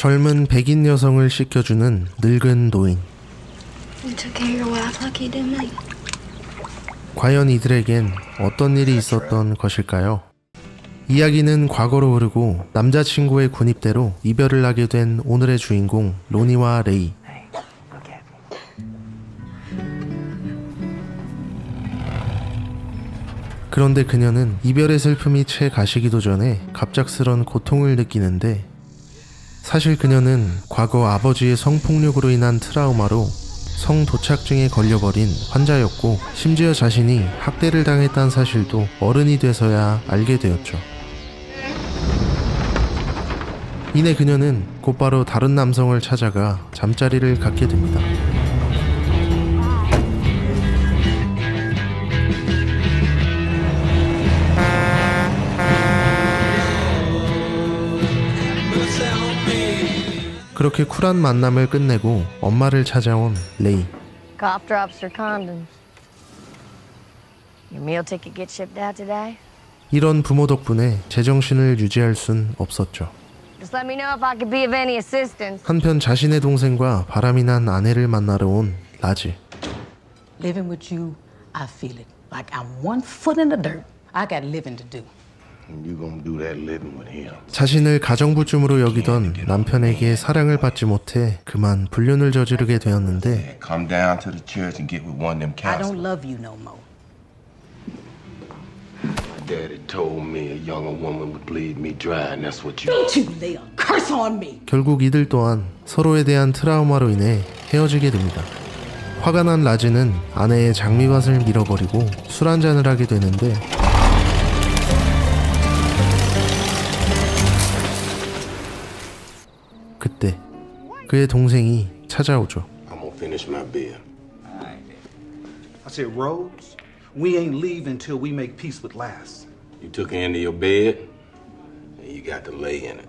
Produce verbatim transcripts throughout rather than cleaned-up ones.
젊은 백인 여성을 씻겨주는 늙은 노인. 과연 이들에겐 어떤 일이 있었던 것일까요? 이야기는 과거로 흐르고 남자친구의 군입대로 이별을 하게 된 오늘의 주인공 로니와 레이. 그런데 그녀는 이별의 슬픔이 채 가시기도 전에 갑작스런 고통을 느끼는데, 사실 그녀는 과거 아버지의 성폭력으로 인한 트라우마로 성도착증에 걸려버린 환자였고, 심지어 자신이 학대를 당했다는 사실도 어른이 돼서야 알게 되었죠. 이내 그녀는 곧바로 다른 남성을 찾아가 잠자리를 갖게 됩니다. 그렇게 쿨한 만남을 끝내고 엄마를 찾아온 레이. Cop drops her condoms. Your meal ticket get shipped out today? 이런 부모 덕분에 제정신을 유지할 순 없었죠. Just let me know if I could be of any assistance. 한편 자신의 동생과 바람이 난 아내를 만나러 온 라지. Living with you, I feel it. Like I'm one foot in the dirt. I got living to do. You gonna do that living with him. 자신을 가정부쯤으로 여기던 남편에게 사랑을 받지 못해 그만 불륜을 저지르게 되었는데, Come down to the church and get with one of them I counselors. don't love you no more. My daddy told me a younger woman would bleed me dry, and that's what you. Don't you lay a curse on me. 결국 이들 또한 서로에 대한 트라우마로 인해 헤어지게 됩니다. 화가 난 라지는 아내의 장미밭을 밀어버리고 술 한잔을 하게 되는데, 그때 그의 동생이 찾아오죠. I'm gonna finish my beer. I said, Rose, we ain't leaving until we make peace with Lass. You took her into your bed, and you got to lay in it.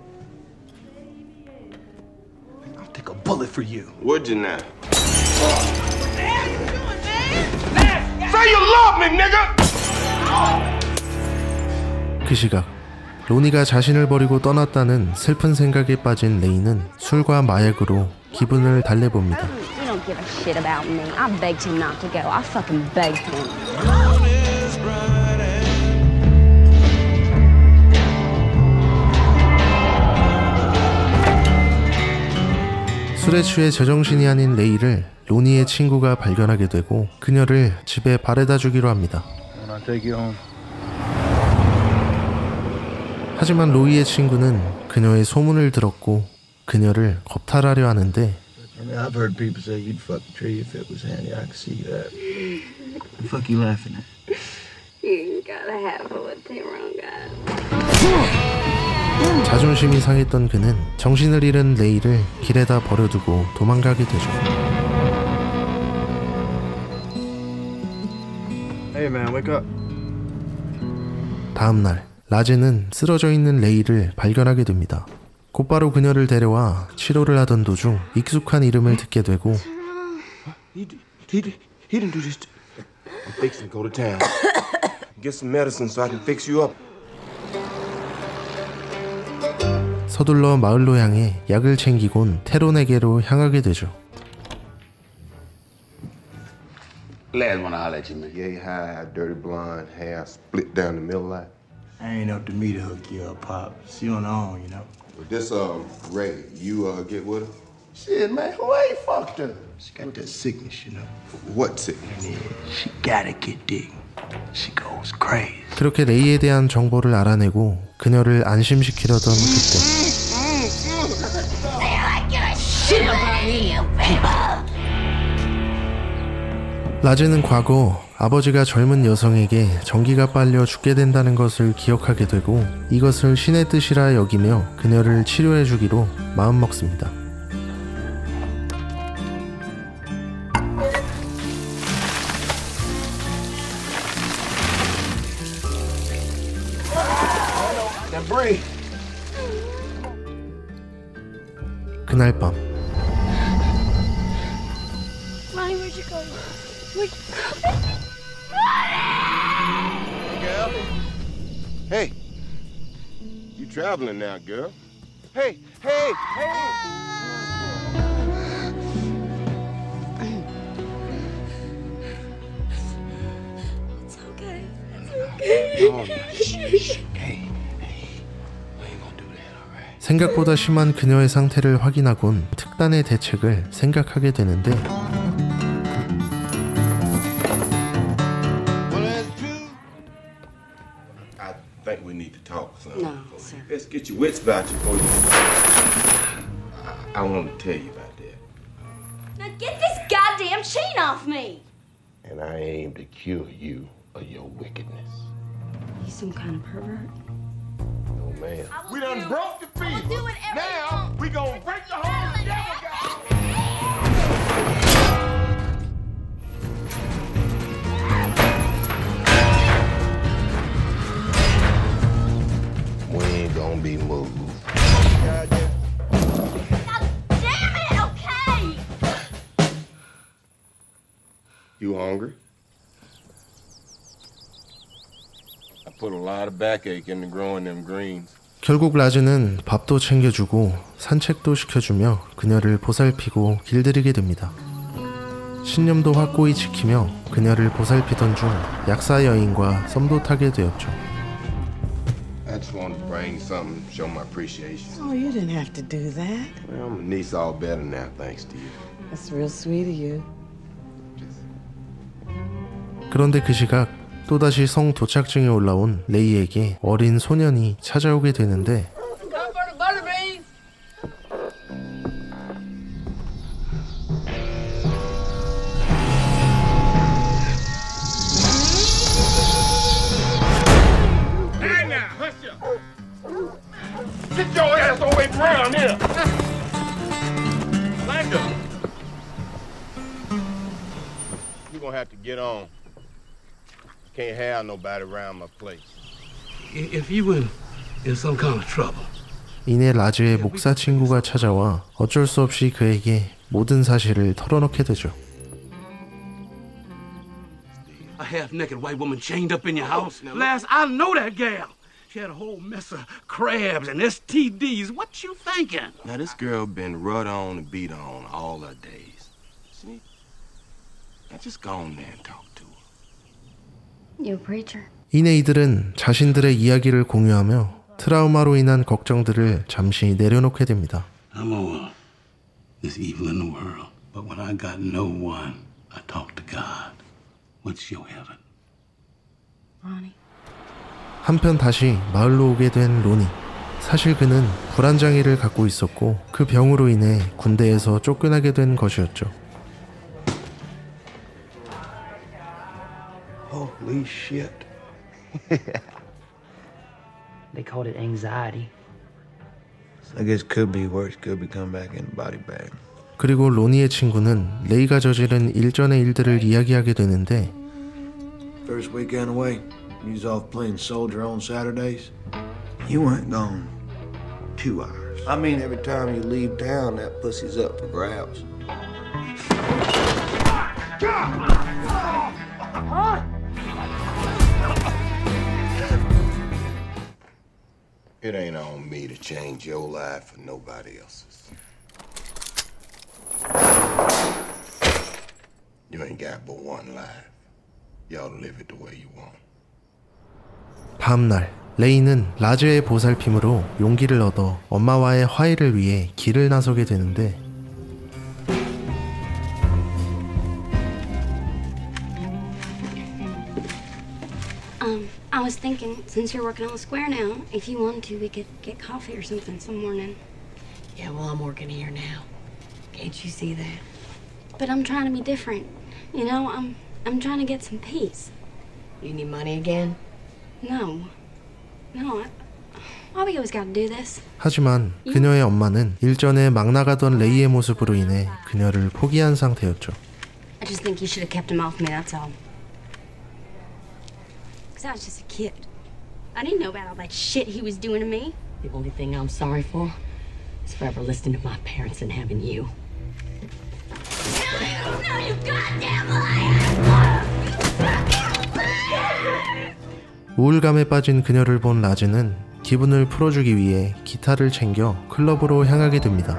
I'll take a bullet for you. Would you now? Say you love me, nigga! 그 시각 로니가 자신을 버리고 떠났다는 슬픈 생각에 빠진 레이는 술과 마약으로 기분을 달래봅니다. You don't give a shit about me. I begged him not to go. I fucking begged him. 술에 취해 제정신이 아닌 레이를 로니의 친구가 발견하게 되고 그녀를 집에 바래다 주기로 합니다. 하지만 로이의 친구는 그녀의 소문을 들었고 그녀를 겁탈하려 하는데, I mean, I've heard people say you'd fuck a tree if it was handy. I can see that. What the fuck you laughing at? You gotta have what they wrong guys. 자존심이 상했던 그는 정신을 잃은 레이를 길에다 버려두고 도망가게 되죠. Hey man, wake up. 다음 날 라제는 쓰러져 있는 레이를 발견하게 됩니다. 곧바로 그녀를 데려와 치료를 하던 도중 익숙한 이름을 듣게 되고, He, he, he didn't do this. To... I'm fixing to go to town. Get some medicine so I can fix you up. 서둘러 마을로 향해 약을 챙기곤 테론에게로 향하게 되죠. Last one I'll let you man. Yeah, high, dirty blonde hair, split down the middle like. I ain't up to me to hook you up, Pop. She on her own, you know. But this um Ray, you uh get with her? Shit, man, who ain't fucked her? She got that sickness, you know. What sickness? Yeah, she gotta get dick. She goes crazy. 그렇게 레이에 대한 정보를 알아내고 그녀를 안심시키려던 그때, 라제는 과거 아버지가 젊은 여성에게 전기가 빨려 죽게 된다는 것을 기억하게 되고 이것을 신의 뜻이라 여기며 그녀를 치료해주기로 마음먹습니다. 그날 밤 Ronnie, where'd you go? Where'd Hey, you traveling now, girl? Hey, Hey, hey! It's okay. It's okay. Oh, no. Shh, shh. Hey, hey. We ain't gonna do that, all right? 생각보다 심한 그녀의 상태를 확인하곤 특단의 대책을 생각하게 되는데 I think we need to talk, son. No, sir. Let's get your wits about you before you... I, I want to tell you about that. Now get this goddamn chain off me! And I aim to cure you of your wickedness. You some kind of pervert? No, man. We done do, broke the fever. Now we gonna break the whole devil, We ain't gonna be moved. God damn it, okay! You hungry? I put a lot of backache into growing them greens. 결국 라즈는 밥도 챙겨주고 산책도 시켜주며 그녀를 보살피고 길들이게 됩니다. 신념도 확고히 지키며 그녀를 보살피던 중 약사 여인과 썸도 타게 되었죠. I just wanted to bring something, show my appreciation. Oh, you didn't have to do that. Well, my niece all better now, thanks to you. That's real sweet of you. 그런데 그 시각 또다시 성 도착증에 올라온 레이에게 어린 소년이 찾아오게 되는데 Get your ass away from here! Linda! You're gonna have to get on. Can't have nobody around my place. If you were in some kind of trouble. 이내 라즈의 목사 친구가 찾아와 어쩔 수 없이 그에게 모든 사실을 털어놓게 되죠. A half-naked white woman chained up in your house. Last I know that gal. She had a whole mess of crabs and S T Ds. What you thinking? Now this girl been rud on and beat on all her days. See? Now just go on there and talk to her. You a preacher? 이내 이들은 자신들의 이야기를 공유하며 트라우마로 인한 걱정들을 잠시 내려놓게 됩니다. I'm over this evil in the world. But when I got no one, I talk to God. What's your heaven? Ronnie. 한편 다시 마을로 오게 된 로니. 사실 그는 불안장애를 갖고 있었고 그 병으로 인해 군대에서 쫓겨나게 된 것이었죠. Holy shit. They called it anxiety. I guess could be worse. Could be come back in a body bag. 그리고 로니의 친구는 레이가 저지른 일전의 일들을 이야기하게 되는데 First weekend away, you was off playing soldier on Saturdays. You weren't gone two hours. I mean, every time you leave town, that pussy's up for grabs. It ain't on me to change your life for nobody else's. You ain't got but one life. You ought to live it the way you want. 다음날 레이는 라즈의 보살핌으로 용기를 얻어 엄마와의 화해를 위해 길을 나서게 되는데 Um, I was thinking, since you're working on the square now, if you wanted to, we could get coffee or something some morning. Yeah, well, I'm working here now. Can't you see that? But I'm trying to be different. You know, I'm I'm trying to get some peace. You need money again? No. No, I, why we always gotta do this? 하지만 그녀의 엄마는 일전에 막 나가던 레이의 모습으로 인해 그녀를 포기한 상태였죠. I just think you should have kept him off me, that's all. Because I was just a kid. I didn't know about all that shit he was doing to me. The only thing I'm sorry for is forever listening to my parents and having you. No, you goddamn liar! 우울감에 빠진 그녀를 본 라즈는 기분을 풀어주기 위해 기타를 챙겨 클럽으로 향하게 됩니다.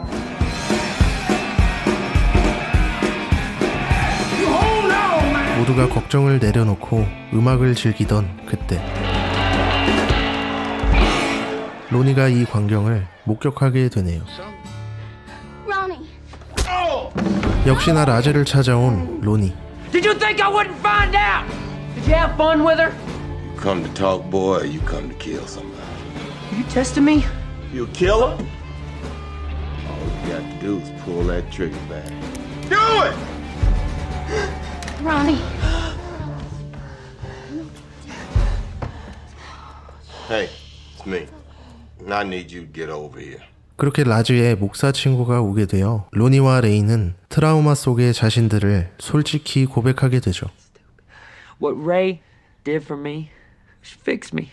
모두가 걱정을 내려놓고 음악을 즐기던 그때 로니가 이 광경을 목격하게 되네요. Ronnie. 역시나 라즈를 찾아온 로니. Did you think I wouldn't find out? Did you have fun with her? You come to talk, boy, or you come to kill somebody? You testing me? You kill her? All you got to do is pull that trigger back. Do it! Ronnie. Hey, it's me. I need you to get over here. 그렇게 라즈의 목사 친구가 오게 되어 로니와 레이는 트라우마 속의 자신들을 솔직히 고백하게 되죠. What Ray did for me, she fixed me.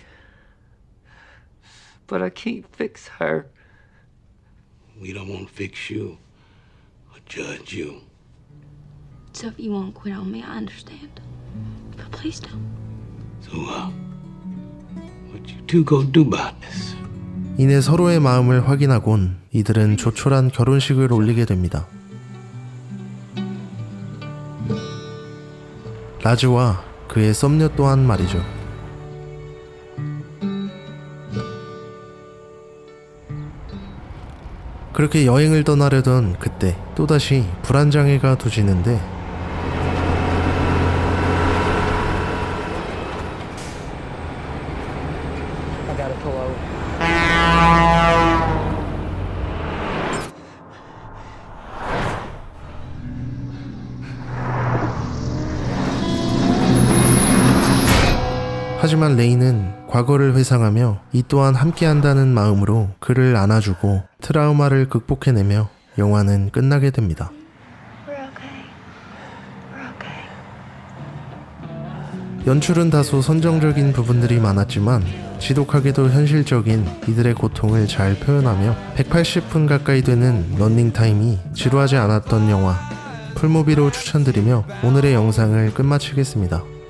But I can't fix her. We don't want to fix you or judge you. So if you won't quit on me, I understand. But please don't. So, uh, what you two gonna do about this? 이내 서로의 마음을 확인하곤 이들은 조촐한 결혼식을 올리게 됩니다. 라즈와 그의 썸녀 또한 말이죠. 그렇게 여행을 떠나려던 그때 또다시 불안장애가 도지는데 I gotta pull over. 하지만 레이는 과거를 회상하며 이 또한 함께한다는 마음으로 그를 안아주고 트라우마를 극복해내며 영화는 끝나게 됩니다. 연출은 다소 선정적인 부분들이 많았지만 지독하게도 현실적인 이들의 고통을 잘 표현하며 백팔십 분 가까이 되는 러닝타임이 지루하지 않았던 영화 풀무비로 추천드리며 오늘의 영상을 끝마치겠습니다.